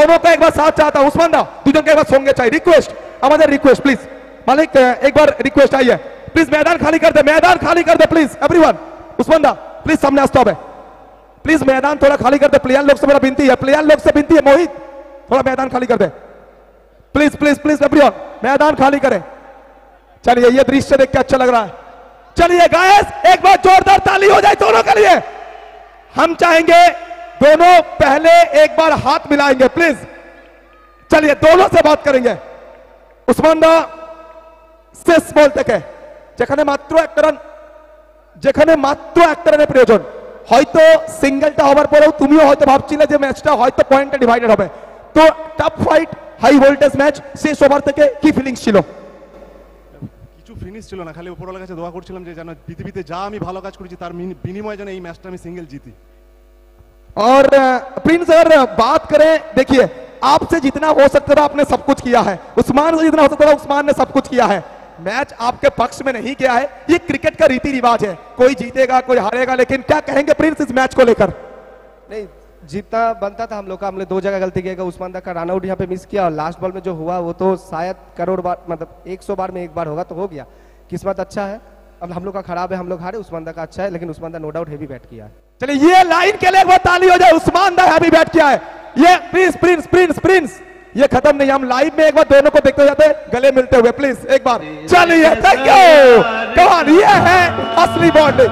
दोनों का एक बार साथ चाहता हूं। उस्मान दा दुजन का एक बार सोंगे चाहिए। रिक्वेस्ट, हमारे रिक्वेस्ट प्लीज मालिक, एक बार रिक्वेस्ट आई है, प्लीज मैदान खाली कर दे, मैदान खाली कर दे प्लीज एवरीवन। उस्मान दा प्लीज सामने आ, स्टॉप है प्लीज, मैदान थोड़ा खाली कर दे। प्लेयर लोग से मेरा विनती है, प्लेयर लोग से विनती है, मोहित थोड़ा मैदान खाली कर दे प्लीज प्लीज प्लीज एवरीवन, मैदान खाली करें। चलिए ये दृश्य देख के अच्छा लग रहा है। चलिए गाइस एक बार जोरदार ताली हो जाए दोनों के लिए। हम चाहेंगे दोनों पहले एक बार हाथ मिलाएंगे प्लीज। चलिए दोनों से बात करेंगे। उस्मान दा शेष বলতে কে যেখানে মাত্র একটা রান, যেখানে মাত্র একটা রানের প্রয়োজন, হয়তো সিঙ্গেলটা হবার পরেও তুমিও হয়তো ভাবছিলে যে ম্যাচটা হয়তো পয়েন্টে ডিভাইডেড হবে। তো top fight, high voltage match, শেষ ওভার থেকে কি ফিলিংস ছিল? কিছু ফিনিশ ছিল না, খালি উপরওয়ালার কাছে দোয়া করছিলাম যে যেন পৃথিবীতে যা আমি ভালো কাজ করেছি তার বিনিময়ে যেন এই ম্যাচটা আমি সিঙ্গেল জিতি। और प्रिंस अगर बात करें, देखिए आपसे जितना हो सकता था आपने सब कुछ किया है, उस्मान से जितना हो सकता था उस्मान ने सब कुछ किया है। मैच आपके पक्ष में नहीं किया है, ये क्रिकेट का रीति रिवाज है, कोई जीतेगा कोई हारेगा, लेकिन क्या कहेंगे प्रिंस इस मैच को लेकर? नहीं, जीतना बनता था हम लोग का, हमने 2 जगह गलती किया। उस्मान दा का रन आउट यहाँ पे मिस किया और लास्ट बॉल में जो हुआ वो तो शायद करोड़ बार, मतलब 100 बार में एक बार होगा तो हो गया। किस्मत अच्छा है, अब हम लोग का खराब है, हम लोग हारे, उस्मान दा का अच्छा है, लेकिन उस्मान दा नो डाउट हेवी बैट किया है। चलिए ये लाइन के लिए एक बार ताली हो जाए, उस्मान दा हैवी बैट किया है। ये प्लीज प्रिंस प्रिंस प्रिंस ये खत्म नहीं, हम लाइव में एक बार दोनों को देखते जाते गले मिलते हुए प्लीज एक बार। चलिए थैंक यू, कमाल, ये है असली बॉन्डिंग।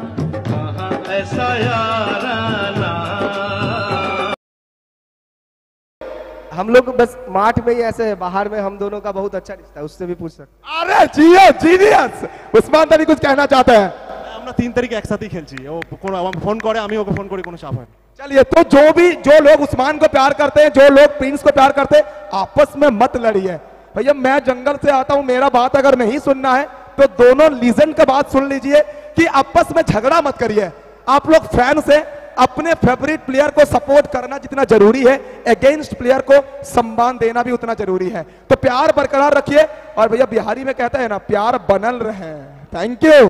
हम लोग बस माठ में ही ऐसे है, बाहर में हम दोनों का बहुत अच्छा रिश्ता है, उससे भी पूछ सकते। अरे जियो जीनियस, उस्मान दा भी कुछ कहना चाहते हैं। আমরা 3 তারিখ একসাথেই খেলছি, ও কোন আমাকে ফোন করে আমি ওকে ফোন করি, কোনো চাপ হয় না। चलिए तो जो लोग उस्मान को प्यार करते हैं, जो लोग प्रिंस को प्यार करते हैं, आपस में मत लड़िए भैया। मैं जंगल से आता हूं, मेरा बात अगर नहीं सुनना है तो दोनों लीजेंड का बात सुन लीजिए कि आपस में झगड़ा मत करिए। आप लोग फैंस हैं, अपने फेवरेट प्लेयर को सपोर्ट करना जितना जरूरी है, अगेंस्ट प्लेयर को सम्मान देना भी उतना जरूरी है। तो प्यार बरकरार रखिए और भैया बिहारी में कहता है ना, प्यार बनल रहे। Thank you.